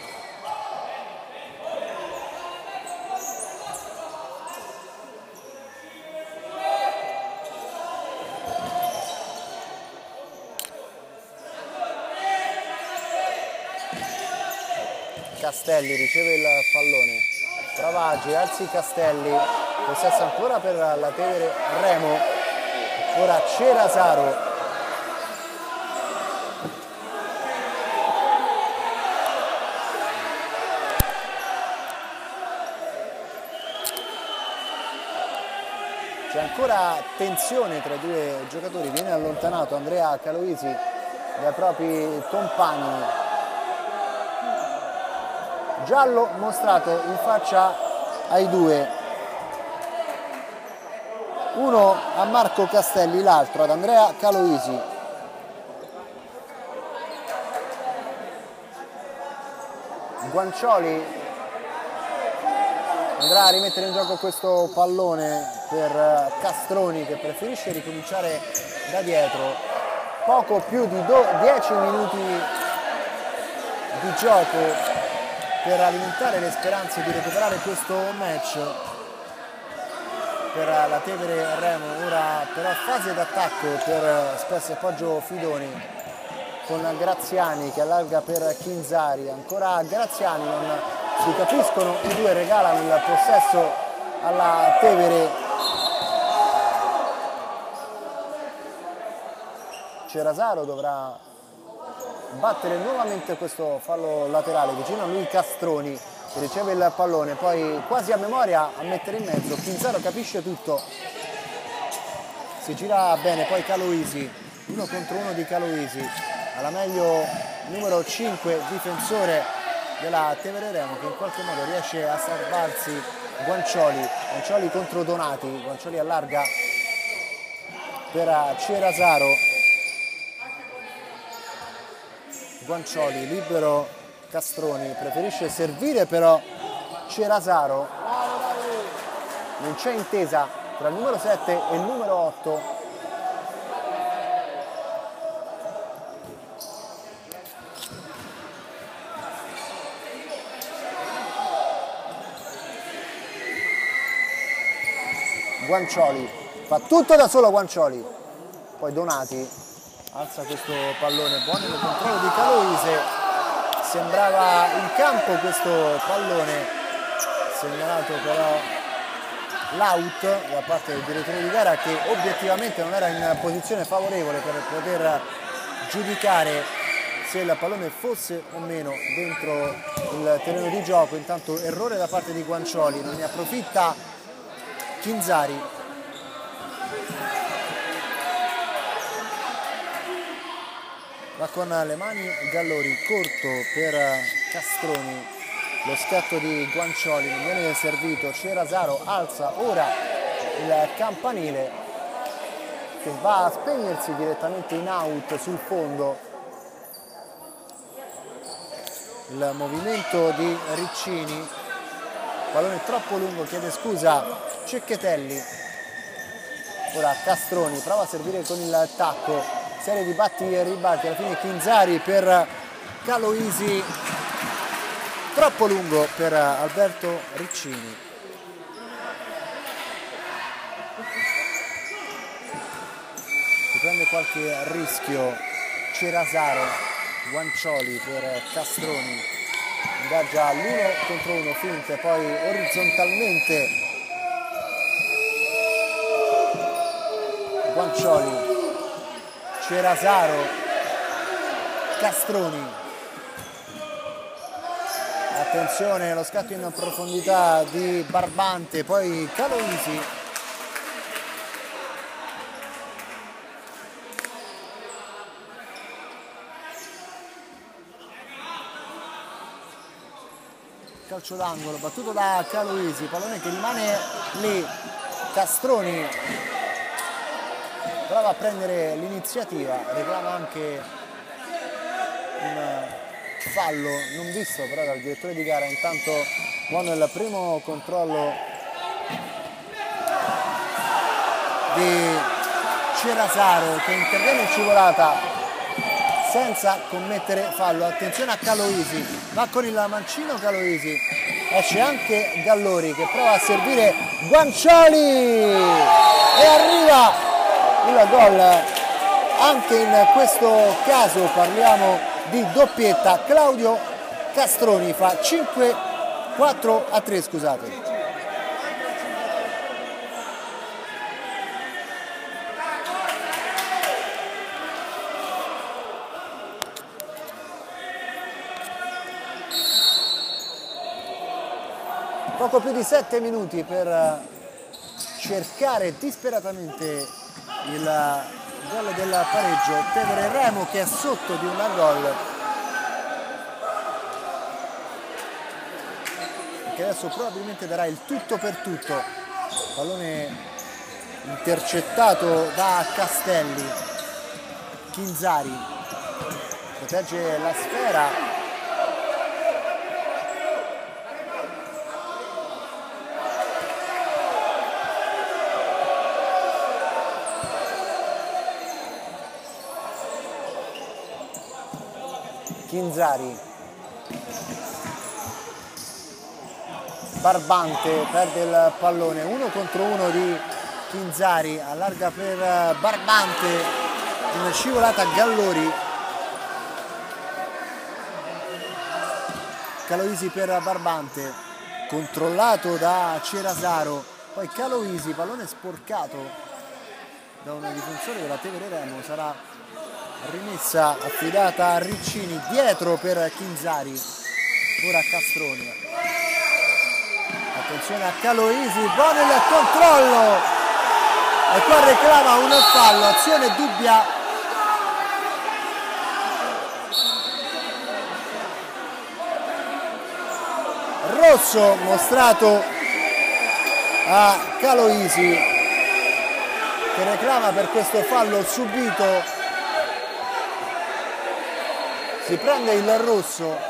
Castelli riceve il pallone, prova a girarsi Castelli, possesso ancora per la Tevere Remo, ora Cerazaro. C'è ancora tensione tra i due giocatori, viene allontanato Andrea Caloisi dai propri compagni. Giallo mostrato in faccia ai due, uno a Marco Castelli, l'altro ad Andrea Caloisi. Guancioli andrà a rimettere in gioco questo pallone per Castroni, che preferisce ricominciare da dietro. Poco più di dieci minuti di gioco per alimentare le speranze di recuperare questo match per la Tevere Remo. Ora però fase d'attacco per Spes e Poggio Fidoni, con Graziani che allarga per Chinzari, ancora Graziani, non si capiscono i due, regalano il possesso alla Tevere. Cerazaro dovrà battere nuovamente questo fallo laterale, vicino a lui Castroni che riceve il pallone, poi quasi a memoria a mettere in mezzo, Chinzaro capisce tutto, si gira bene, poi Caloisi, uno contro uno di Caloisi, alla meglio numero cinque, difensore della Tevere Remo, che in qualche modo riesce a salvarsi Guancioli, Guancioli contro Donati, Guancioli allarga per Cerazaro, Guancioli libero Castroni, preferisce servire però Cerazaro, non c'è intesa tra il numero sette e il numero otto. Guancioli fa tutto da solo, Guancioli, poi Donati alza questo pallone, buono il controllo di Caloise, sembrava in campo questo pallone, segnalato però l'out da parte del direttore di gara, che obiettivamente non era in posizione favorevole per poter giudicare se il pallone fosse o meno dentro il terreno di gioco. Intanto errore da parte di Guancioli, non ne approfitta Chinzari. Va con le mani Gallori, corto per Castroni, lo scatto di Guancioli, non viene servito, Cerazaro alza ora il campanile che va a spegnersi direttamente in out sul fondo. Il movimento di Riccini, pallone troppo lungo, chiede scusa Cecchettelli, ora Castroni prova a servire con il tacco, serie di batti e ribalti, alla fine Chinzari per Caloisi, troppo lungo per Alberto Riccini. Si prende qualche rischio Cerazaro, Guancioli per Castroni, ingaggia l'uno contro uno, finte, poi orizzontalmente Guancioli, Cerazaro, Castroni, attenzione lo scatto in profondità di Barbante, poi Caloisi, calcio d'angolo battuto da Caloisi, pallone che rimane lì, Castroni prova a prendere l'iniziativa, reclama anche un fallo non visto però dal direttore di gara. Intanto buono il primo controllo di Cerazaro che interviene in scivolata senza commettere fallo. Attenzione a Caloisi, va con il mancino Caloisi, esce anche Gallori che prova a servire Guancioli e arriva il gol. Anche in questo caso parliamo di doppietta. Claudio Castroni fa cinque quattro a tre, scusate. Poco più di sette minuti per cercare disperatamente il gol del pareggio. Tevere Remo che è sotto di una gol, che adesso probabilmente darà il tutto per tutto. Pallone intercettato da Castelli. Chinzari protegge la sfera. Chinzari, Barbante perde il pallone, uno contro uno di Chinzari, allarga per Barbante, una scivolata Gallori, Caloisi per Barbante, controllato da Cerasaro, poi Caloisi, pallone sporcato da un difensore della Tevere Remo, sarà rimessa affidata a Riccini, dietro per Chinzari, ora Castroni, attenzione a Caloisi, buono il controllo e qua reclama un fallo, azione dubbia rosso mostrato a Caloisi che reclama per questo fallo subito. Si prende il rosso.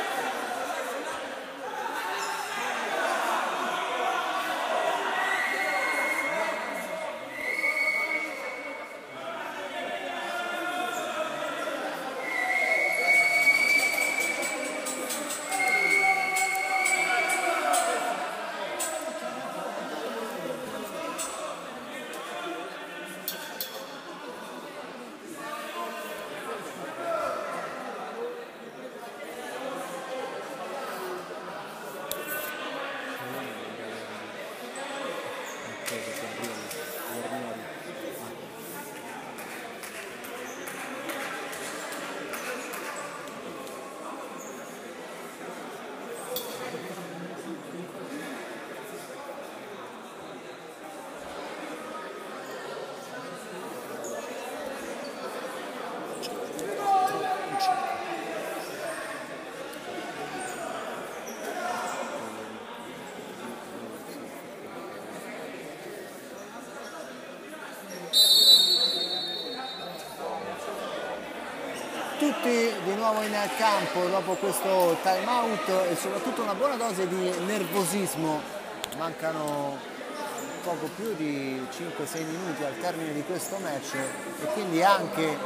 Tutti di nuovo in campo dopo questo time out e soprattutto una buona dose di nervosismo. Mancano poco più di cinque sei minuti al termine di questo match e quindi anche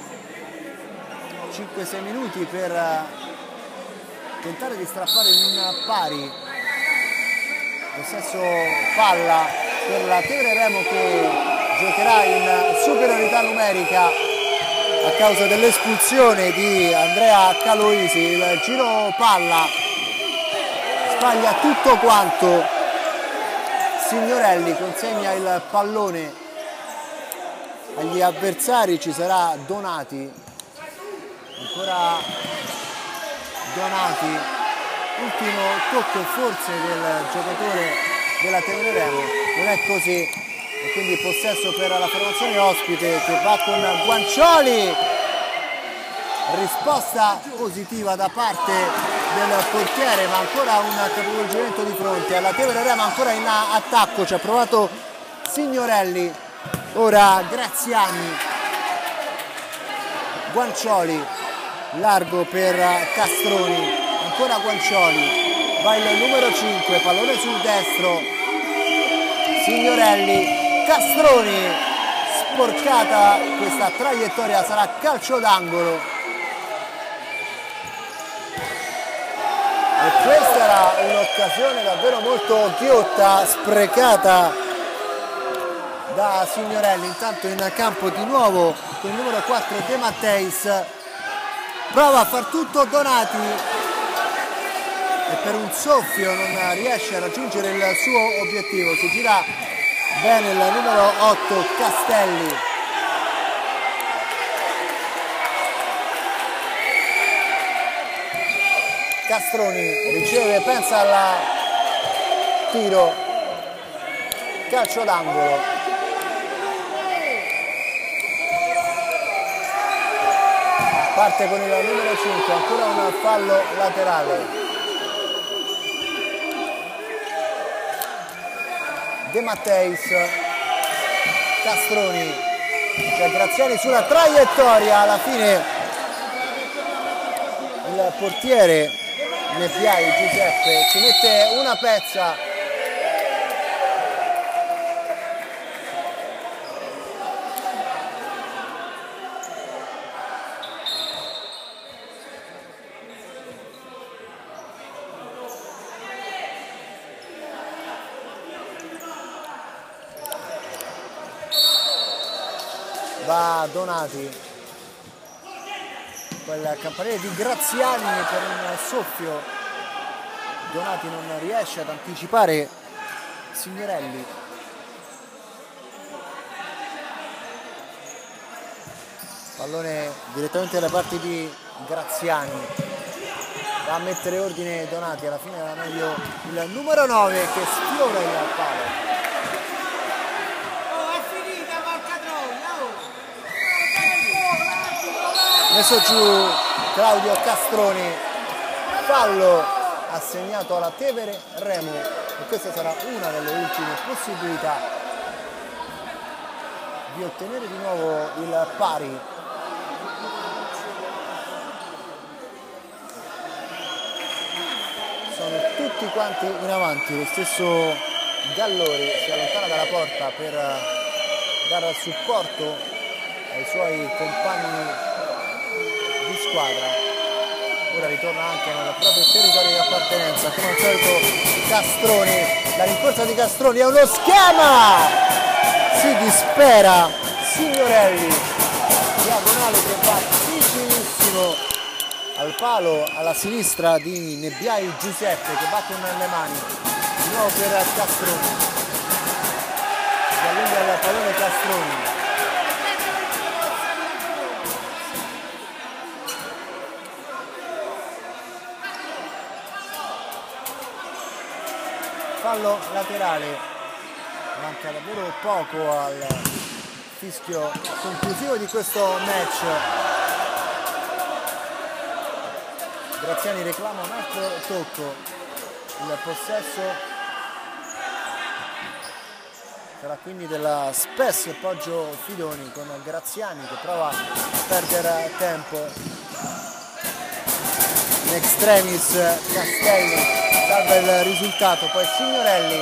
cinque sei minuti per tentare di strappare in un pari. Possesso palla per la Tevere Remo che giocherà in superiorità numerica a causa dell'espulsione di Andrea Caloisi. Il giro palla sbaglia tutto quanto, Signorelli consegna il pallone agli avversari, ci sarà Donati, ancora Donati, ultimo tocco forse del giocatore della Tevere Remo, non è così. E quindi possesso per la formazione ospite che va con Guancioli, risposta positiva da parte del portiere, ma ancora un capovolgimento di fronte alla Tevere Remo, ancora in attacco, ci ha provato Signorelli, ora Graziani, Guancioli, largo per Castroni, ancora Guancioli, va il numero cinque, pallone sul destro, Signorelli, Castroni, sporcata questa traiettoria, sarà calcio d'angolo. E questa era un'occasione davvero molto ghiotta, sprecata da Signorelli. Intanto in campo di nuovo con il numero quattro De Matteis, prova a far tutto Donati, e per un soffio non riesce a raggiungere il suo obiettivo. Si gira bene il numero otto Castelli. Castroni riceve, pensa al tiro, calcio d'angolo. Parte con il numero cinque, ancora un fallo laterale. De Matteis, Castroni, c'è Graziani sulla traiettoria, alla fine il portiere Nebbiai Giuseppe ci mette una pezza. Va Donati, quel campanile di Graziani per un soffio. Donati non riesce ad anticipare Signorelli. Pallone direttamente dalle parti di Graziani. Va a mettere ordine Donati, alla fine era meglio il numero nove che sfiora il palo. Messo giù Claudio Castroni, fallo assegnato alla Tevere Remo e questa sarà una delle ultime possibilità di ottenere di nuovo il pari. Sono tutti quanti in avanti, lo stesso Gallori si allontana dalla porta per dare supporto ai suoi compagni di squadra. Ora ritorna anche nel proprio territorio di appartenenza, come al solito Castroni, la rincorsa di Castroni è uno schema, si dispera Signorelli, diagonale che va vicinissimo al palo alla sinistra di Nebbiai Giuseppe che va con le mani, di nuovo per Castroni, si allunga il pallone Castroni. Fallo laterale, manca davvero poco al fischio conclusivo di questo match. Graziani reclama un altro tocco, il possesso sarà quindi della Spes Poggio Fidoni con Graziani che prova a perdere tempo. In extremis Castelli salva il risultato, poi Signorelli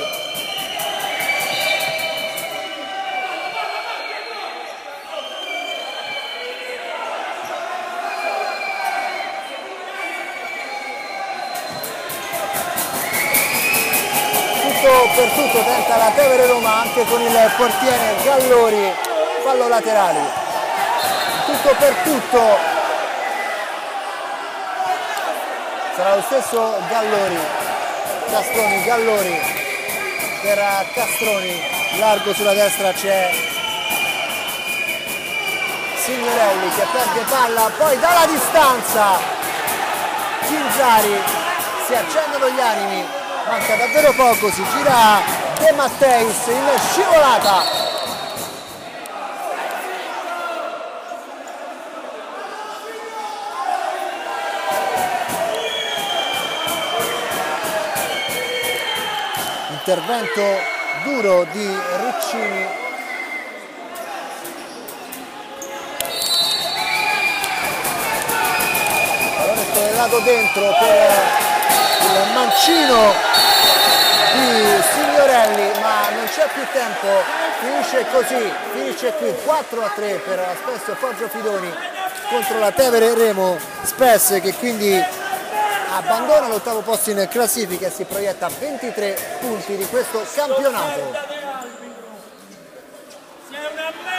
tutto per tutto tenta la Tevere Roma anche con il portiere Gallori, fallo laterale, tutto per tutto, sarà lo stesso Gallori. Castroni, Gallori per Castroni, largo sulla destra c'è Signorelli che perde palla, poi dalla distanza Cinzari, si accendono gli animi, manca davvero poco, si gira De Matteis in scivolata. Intervento duro di Riccini. Pallone stellato dentro per il mancino di Signorelli, ma non c'è più tempo, finisce così, finisce qui quattro a tre per la Spes Poggio Fidoni contro la Tevere Remo. Spes che quindi abbandona l'ottavo posto in classifica e si proietta a ventitré punti di questo campionato.